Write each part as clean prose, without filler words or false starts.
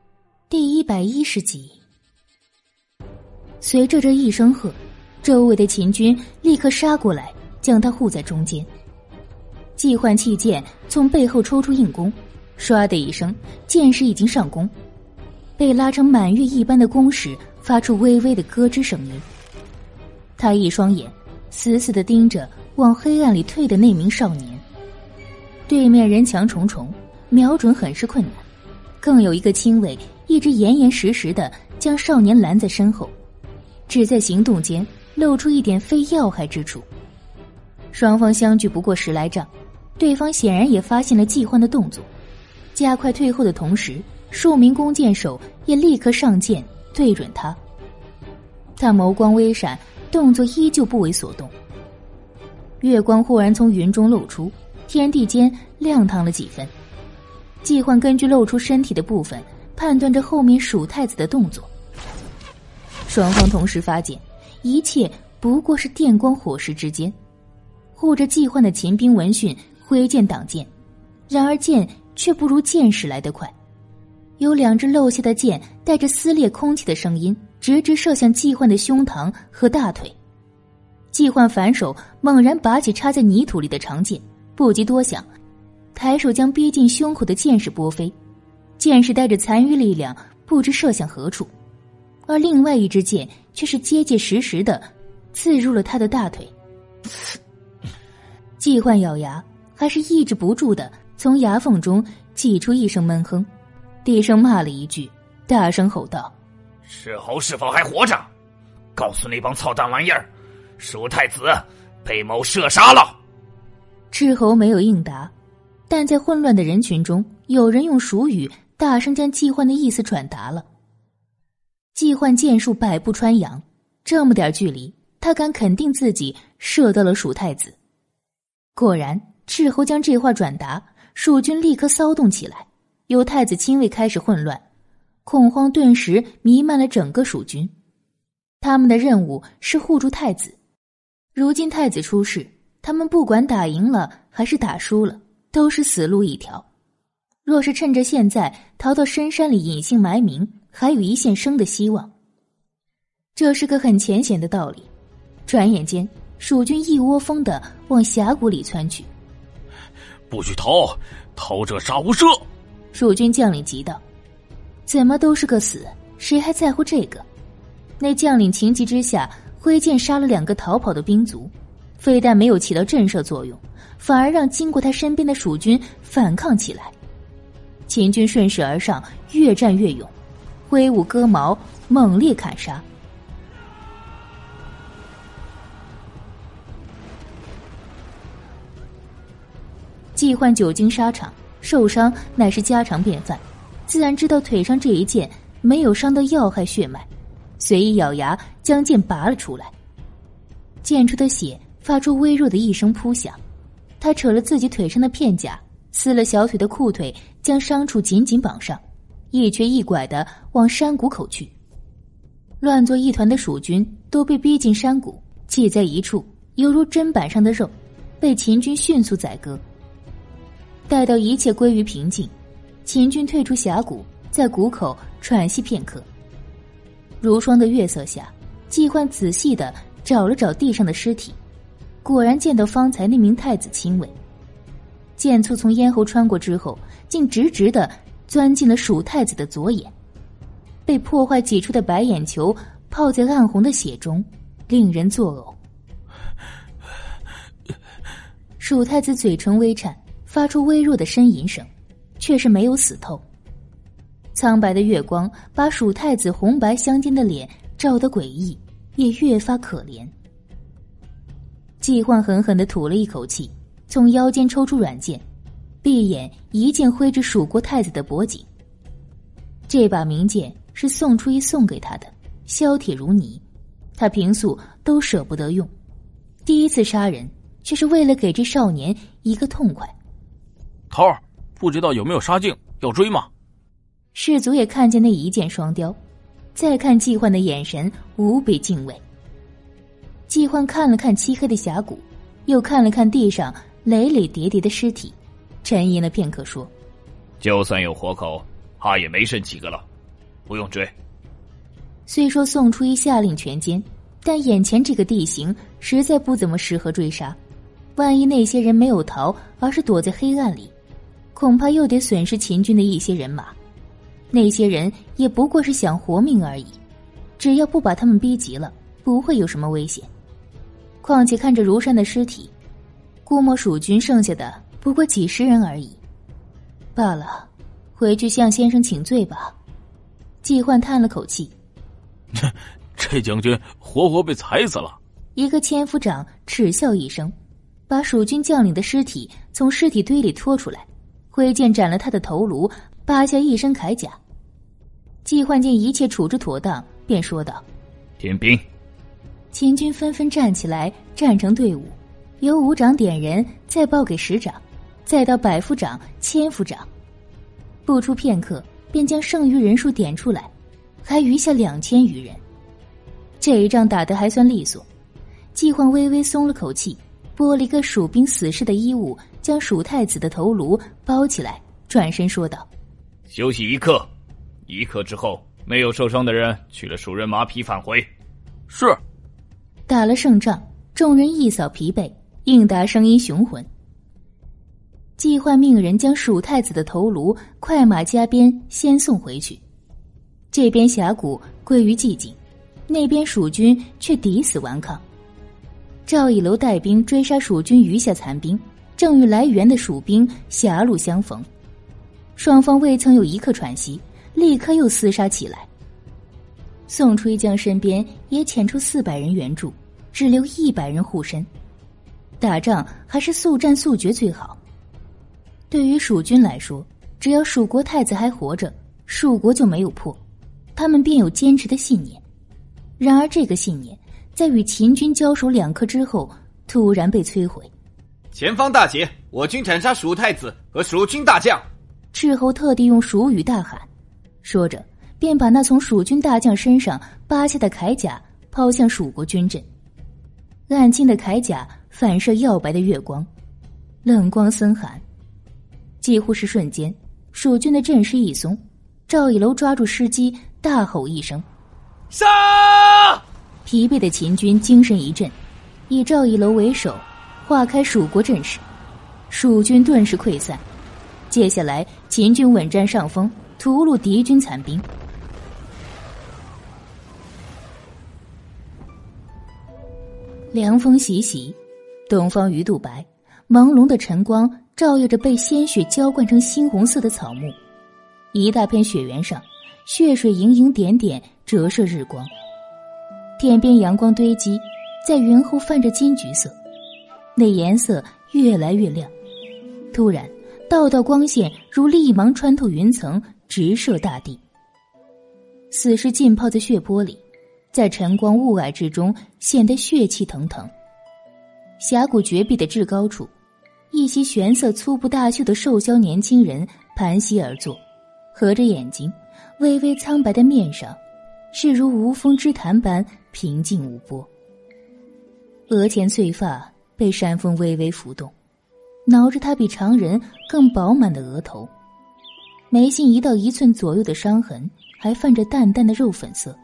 第110集。随着这一声喝，周围的秦军立刻杀过来，将他护在中间。季焕弃剑从背后抽出硬弓，唰的一声，剑矢已经上弓，被拉成满月一般的弓矢发出微微的咯吱声音。他一双眼死死地盯着往黑暗里退的那名少年。对面人墙重重，瞄准很是困难，更有一个亲卫一直严严实实地将少年拦在身后，只在行动间露出一点非要害之处。双方相距不过10来丈，对方显然也发现了季焕的动作，加快退后的同时，数名弓箭手也立刻上箭对准他。他眸光微闪，动作依旧不为所动。月光忽然从云中露出，天地间亮堂了几分。季焕根据露出身体的部分判断着后面蜀太子的动作。双方同时发箭，一切不过是电光火石之间。护着季焕的秦兵闻讯挥剑挡箭，然而箭却不如箭矢来得快。有2支漏下的箭带着撕裂空气的声音直直射向季焕的胸膛和大腿。季焕反手猛然拔起插在泥土里的长剑，不及多想，抬手将逼近胸口的箭矢拨飞。箭矢带着残余力量不知射向何处，而另外一支箭却是结结实实地刺入了他的大腿。季焕咬牙，还是抑制不住地从牙缝中挤出一声闷哼，低声骂了一句，大声吼道： 斥候是否还活着？告诉那帮操蛋玩意儿，蜀太子被某射杀了。 斥候没有应答，但在混乱的人群中，有人用蜀语大声将季焕的意思传达了。季焕剑术百步穿杨，这么点距离，他敢肯定自己射到了蜀太子。果然，斥候将这话转达，蜀军立刻骚动起来，由太子亲卫开始混乱，恐慌顿时弥漫了整个蜀军。他们的任务是护住太子，如今太子出事，他们不管打赢了还是打输了，都是死路一条。若是趁着现在逃到深山里隐姓埋名，还有一线生的希望。这是个很浅显的道理。转眼间，蜀军一窝蜂地往峡谷里窜去。 不许逃，逃者杀无赦！ 蜀军将领急道：怎么都是个死，谁还在乎这个？那将领情急之下挥剑杀了2个逃跑的兵卒，非但没有起到震慑作用，反而让经过他身边的蜀军反抗起来。秦军顺势而上，越战越勇，挥舞戈矛，猛烈砍杀。季焕久经沙场，受伤乃是家常便饭，自然知道腿上这一剑没有伤到要害血脉，随意咬牙将剑拔了出来。溅出的血发出微弱的一声扑响，他扯了自己腿上的片甲，撕了小腿的裤腿，将伤处紧紧绑上，一瘸一拐地往山谷口去。乱作一团的蜀军都被逼进山谷，挤在一处，犹如砧板上的肉，被秦军迅速宰割。待到一切归于平静，秦军退出峡谷，在谷口喘息片刻。如霜的月色下，季焕仔细地找了找地上的尸体，果然见到方才那名太子亲卫。剑簇从咽喉穿过之后，竟直直地钻进了蜀太子的左眼，被破坏挤出的白眼球泡在暗红的血中，令人作呕。蜀太子嘴唇微颤，发出微弱的呻吟声，却是没有死透。苍白的月光把蜀太子红白相间的脸照得诡异，也越发可怜。季焕狠狠地吐了一口气，从腰间抽出软剑，闭眼一剑挥至蜀国太子的脖颈。这把名剑是宋初一送给他的，削铁如泥，他平素都舍不得用，第一次杀人却是为了给这少年一个痛快。 头儿，不知道有没有杀境，要追吗？ 士卒也看见那一箭双雕，再看季焕的眼神无比敬畏。季焕看了看漆黑的峡谷，又看了看地上累累叠叠的尸体，沉吟了片刻说： 就算有活口，怕也没剩几个了。 不用追。 虽说宋初一下令全歼，但眼前这个地形实在不怎么适合追杀。万一那些人没有逃，而是躲在黑暗里，恐怕又得损失秦军的一些人马。那些人也不过是想活命而已，只要不把他们逼急了，不会有什么危险。况且看着如山的尸体，估摸蜀军剩下的不过几十人而已。罢了，回去向先生请罪吧。季焕叹了口气， 这将军活活被踩死了。 一个千夫长嗤笑一声，把蜀军将领的尸体从尸体堆里拖出来，挥剑斩了他的头颅，扒下一身铠甲。季焕见一切处置妥当，便说道： 点兵。 秦军纷纷站起来，站成队伍，由伍长点人，再报给10长，再到百夫长、千夫长。不出片刻，便将剩余人数点出来，还余下2000余人。这一仗打得还算利索。季焕微微松了口气，剥了一个蜀兵死士的衣物，将蜀太子的头颅包起来，转身说道： 休息1刻，1刻之后，没有受伤的人取了蜀人马匹返回。 是。 打了胜仗，众人一扫疲惫，应答声音雄浑。季焕命人将蜀太子的头颅快马加鞭先送回去。这边峡谷归于寂静，那边蜀军却抵死顽抗。赵以楼带兵追杀蜀军余下残兵，正与来援的蜀兵狭路相逢，双方未曾有一刻喘息，立刻又厮杀起来。宋初一将身边也遣出400人援助，只留100人护身。打仗还是速战速决最好。对于蜀军来说，只要蜀国太子还活着，蜀国就没有破，他们便有坚持的信念。然而这个信念在与秦军交手2刻之后突然被摧毁。 前方大捷，我军斩杀蜀太子和蜀军大将。 斥候特地用蜀语大喊，说着便把那从蜀军大将身上扒下的铠甲抛向蜀国军阵。暗青的铠甲反射耀白的月光，冷光森寒。几乎是瞬间，蜀军的阵势一松，赵以楼抓住时机，大吼一声： 杀！ 疲惫的秦军精神一振，以赵以楼为首，化开蜀国阵势，蜀军顿时溃散。接下来秦军稳占上风，屠戮敌军残兵。凉风习习，东方鱼肚白，朦胧的晨光照耀着被鲜血浇灌成猩红色的草木，一大片雪原上，血水盈盈点点折射日光。天边阳光堆积，在云后泛着金橘色，那颜色越来越亮。突然，道道光线如利芒穿透云层，直射大地。死尸浸泡在血泊里，在晨光雾霭之中显得血气腾腾。峡谷绝壁的至高处，一袭玄色粗布大袖的瘦削年轻人盘膝而坐，合着眼睛，微微苍白的面上是如无风之潭般平静无波。额前翠发被山风微微浮动，挠着他比常人更饱满的额头，眉心1到1寸左右的伤痕还泛着淡淡的肉粉色。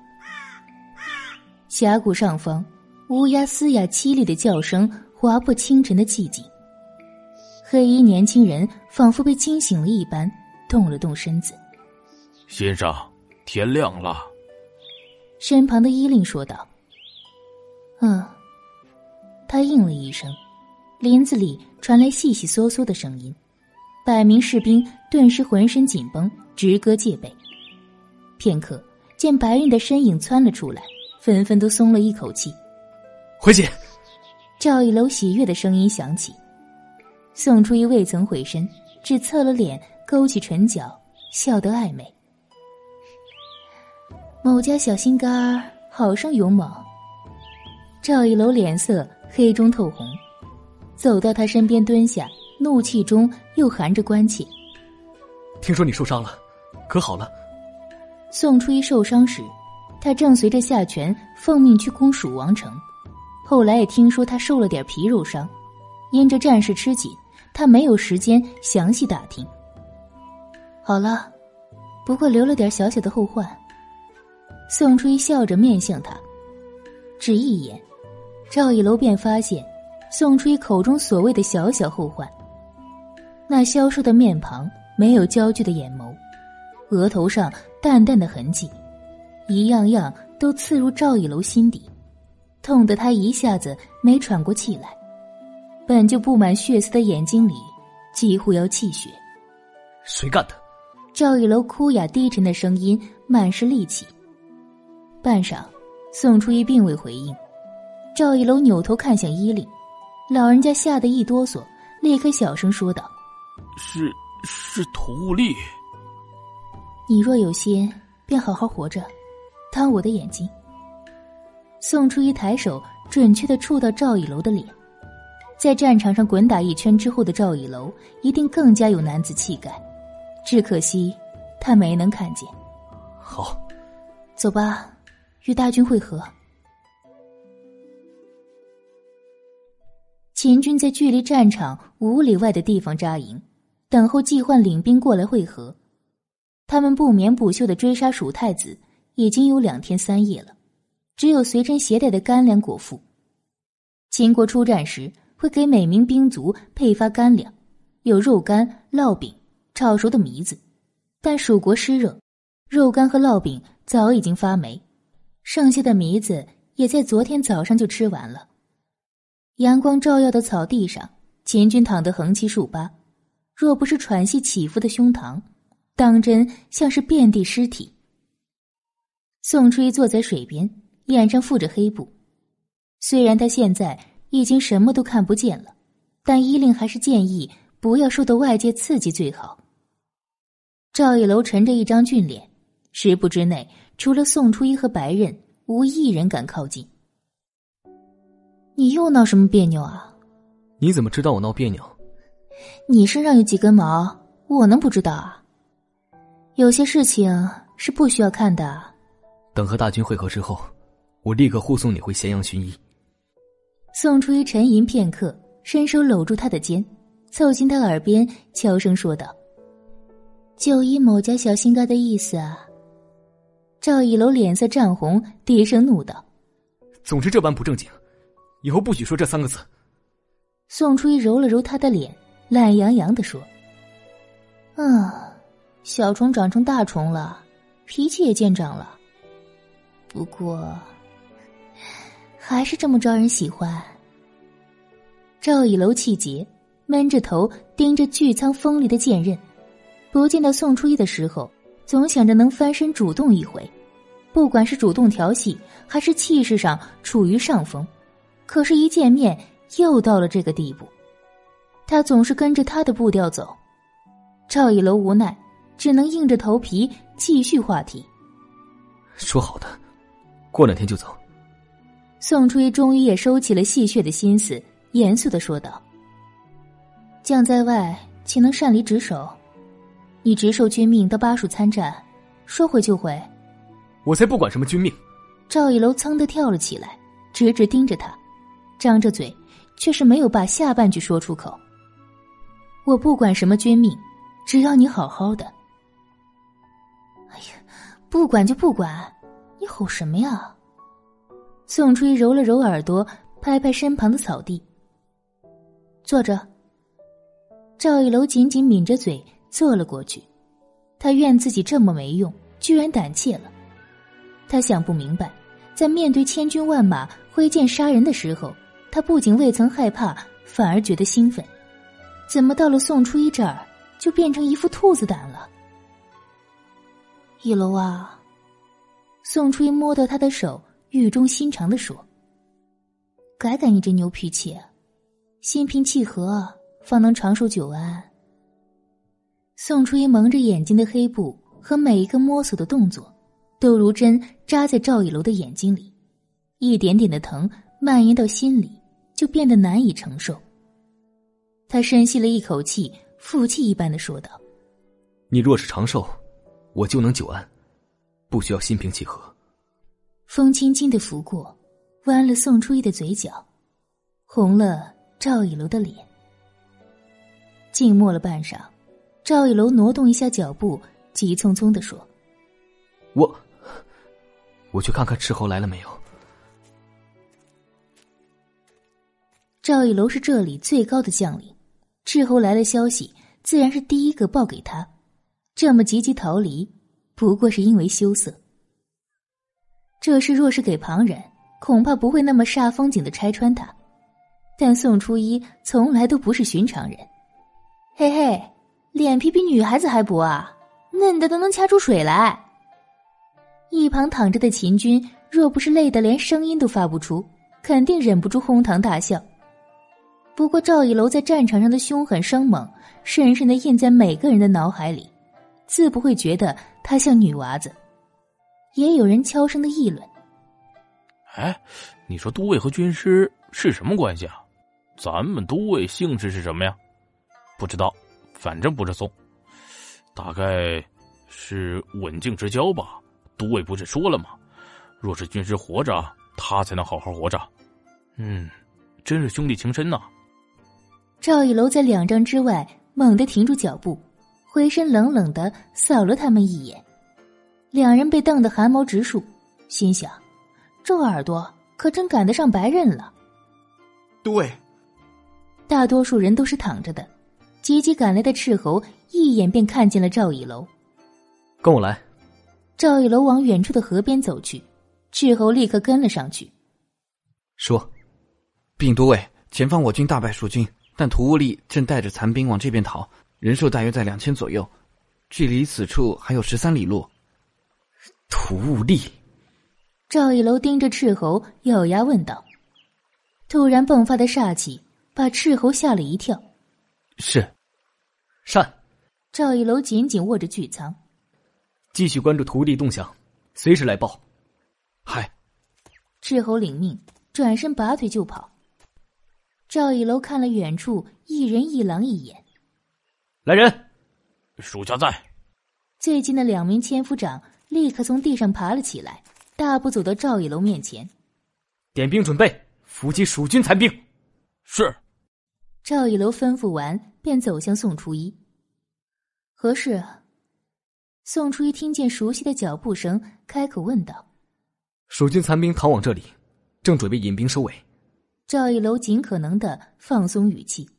峡谷上方，乌鸦嘶哑凄厉的叫声划破清晨的寂静。黑衣年轻人仿佛被惊醒了一般，动了动身子。 先生，天亮了。 身旁的依令说道。他应了一声，林子里传来细细嗦嗦的声音，百名士兵顿时浑身紧绷，直戈戒备。片刻，见白云的身影窜了出来，纷纷都松了一口气。 回姐！ 赵一楼喜悦的声音响起。宋初一未曾回身，只侧了脸，勾起唇角，笑得暧昧。某家小心肝儿，好生勇猛。赵一楼脸色黑中透红，走到他身边蹲下，怒气中又含着关切。 听说你受伤了，可好了？ 宋初一受伤时，他正随着夏权奉命去攻蜀王城，后来也听说他受了点皮肉伤，因着战事吃紧，他没有时间详细打听。好了，不过留了点小小的后患， 宋初一笑着面向他，只一眼，赵一楼便发现宋初一口中所谓的小小后患。那消瘦的面庞，没有焦距的眼眸，额头上淡淡的痕迹，一样样都刺入赵一楼心底，痛得他一下子没喘过气来，本就布满血丝的眼睛里几乎要气血。 谁干的？ 赵一楼哭哑低沉的声音满是戾气。半晌，宋初一并未回应。赵一楼扭头看向依令，老人家吓得一哆嗦，立刻小声说道： 是涂物力。 你若有心，便好好活着，当我的眼睛。宋初一抬手准确地触到赵一楼的脸，在战场上滚打一圈之后的赵一楼一定更加有男子气概，只可惜他没能看见。 好， 走吧，与大军会合。秦军在距离战场5里外的地方扎营，等候季焕领兵过来会合。他们不眠不休地追杀蜀太子，已经有2天3夜了，只有随身携带的干粮果腹。秦国出战时会给每名兵卒配发干粮，有肉干、烙饼、炒熟的糜子，但蜀国湿热，肉干和烙饼早已经发霉，剩下的糜子也在昨天早上就吃完了。阳光照耀的草地上，秦军躺得横七竖八，若不是喘息起伏的胸膛，当真像是遍地尸体。宋初一坐在水边，眼上覆着黑布。虽然他现在已经什么都看不见了，但依令还是建议不要受到外界刺激最好。赵一楼沉着一张俊脸，10步之内除了宋初一和白刃，无一人敢靠近。你又闹什么别扭啊？ 你怎么知道我闹别扭？ 你身上有几根毛，我能不知道啊？有些事情是不需要看的。 等和大军会合之后，我立刻护送你回咸阳寻医。 宋初一沉吟片刻，伸手搂住他的肩，凑近他耳边悄声说道：就依某家小心肝的意思啊。赵一楼脸色涨红，低声怒道： 总之这般不正经，以后不许说这3个字。 宋初一揉了揉他的脸，懒洋洋地说：小虫长成大虫了，脾气也见长了，不过还是这么招人喜欢。赵一楼气结，闷着头盯着巨苍锋利的剑刃，不见到宋初一的时候，总想着能翻身主动一回，不管是主动调戏还是气势上处于上风，可是一见面又到了这个地步。他总是跟着他的步调走，赵一楼无奈，只能硬着头皮继续话题。 说好的，过2天就走。 宋初一终于也收起了戏谑的心思，严肃地说道：将在外，岂能擅离职守？你直受军命到巴蜀参战，说回就回。 我才不管什么军命！ 赵一楼噌地跳了起来，直直盯着他，张着嘴，却是没有把下半句说出口。我不管什么军命，只要你好好的。哎呀，不管就不管，你吼什么呀？宋初一揉了揉耳朵，拍拍身旁的草地。坐着。赵一楼紧紧抿着嘴坐了过去，他怨自己这么没用，居然胆怯了。他想不明白，在面对千军万马挥剑杀人的时候，他不仅未曾害怕，反而觉得兴奋，怎么到了宋初一这儿就变成一副兔子胆了？一楼啊，宋初一摸到他的手，语重心长地说：改改你这牛脾气，心平气和，方能长寿久安。宋初一蒙着眼睛的黑布和每一个摸索的动作，都如针扎在赵一楼的眼睛里，一点点的疼蔓延到心里，就变得难以承受。他深吸了一口气，负气一般的说道： 你若是长寿，我就能久安，不需要心平气和。 风轻轻的拂过，弯了宋初一的嘴角，红了赵一楼的脸。静默了半晌，赵一楼挪动一下脚步，急匆匆地说： 我去看看斥候来了没有。 赵一楼是这里最高的将领，斥候来了消息，自然是第一个报给他。这么急急逃离，不过是因为羞涩。这事若是给旁人，恐怕不会那么煞风景的拆穿他。但宋初一从来都不是寻常人。嘿嘿，脸皮比女孩子还薄啊，嫩的都能掐出水来。一旁躺着的秦军若不是累得连声音都发不出，肯定忍不住哄堂大笑。不过赵一楼在战场上的凶狠生猛深深地印在每个人的脑海里，自不会觉得他像女娃子。也有人悄声的议论， 哎，你说都尉和军师是什么关系啊？咱们都尉姓氏是什么呀？不知道，反正不是宋，大概是刎颈之交吧。都尉不是说了吗？若是军师活着，他才能好好活着。真是兄弟情深呐。 赵一楼在2丈之外猛地停住脚步，回身冷冷地扫了他们一眼。两人被瞪得汗毛直竖，心想这耳朵可真赶得上白刃了。 都尉， 大多数人都是躺着的，急急赶来的斥候一眼便看见了赵一楼。 跟我来。 赵一楼往远处的河边走去，斥候立刻跟了上去。 说， 禀都尉，前方我军大败蜀军，但屠兀力正带着残兵往这边逃，人数大约在2000左右，距离此处还有13里路。 屠兀力。 赵一楼盯着斥候咬牙问道。突然迸发的煞气把斥候吓了一跳。 是。善。 赵一楼紧紧握着巨仓， 继续关注屠兀力动向，随时来报。 嗨。 斥候领命，转身拔腿就跑。赵一楼看了远处一人一狼一眼。 来人！ 属下在。 最近的2名千夫长立刻从地上爬了起来，大步走到赵一楼面前。 点兵准备，伏击蜀军残兵。 是。 赵一楼吩咐完，便走向宋初一。何事啊？宋初一听见熟悉的脚步声，开口问道。 蜀军残兵逃往这里，正准备引兵收尾。 赵一楼尽可能地放松语气。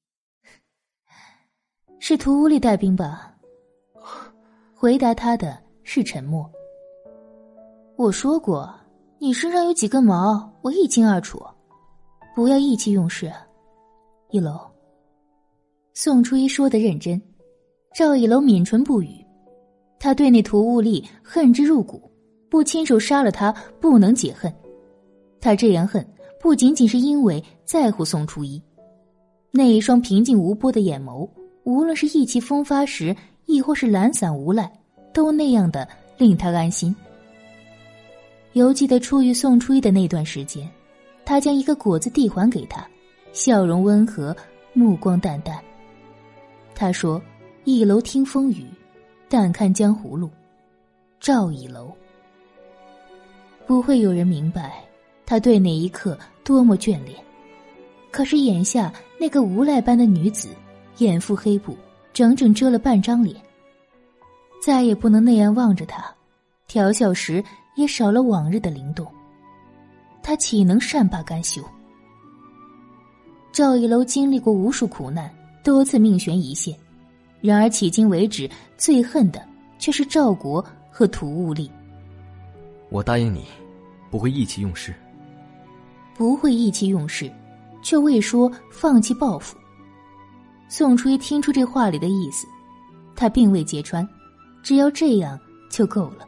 是屠兀力带兵吧？回答他的是沉默。我说过，你身上有几根毛，我一清二楚，不要意气用事。一楼。宋初一说得认真，赵一楼抿唇不语。他对那屠兀力恨之入骨，不亲手杀了他不能解恨。他这样恨不仅仅是因为在乎宋初一，那一双平静无波的眼眸，无论是意气风发时，亦或是懒散无赖，都那样的令他安心。犹记得初遇宋初一的那段时间，他将一个果子递还给他，笑容温和，目光淡淡。他说：“一楼听风雨，但看江湖路。”赵一楼。不会有人明白他对那一刻多么眷恋。可是眼下那个无赖般的女子，眼覆黑布，整整遮了半张脸，再也不能那样望着他，调笑时也少了往日的灵动。他岂能善罢甘休？赵一楼经历过无数苦难，多次命悬一线，然而迄今为止最恨的却是赵国和屠兀力。 我答应你，不会意气用事。 不会意气用事，却未说放弃报复。宋初一听出这话里的意思，他并未揭穿，只要这样就够了。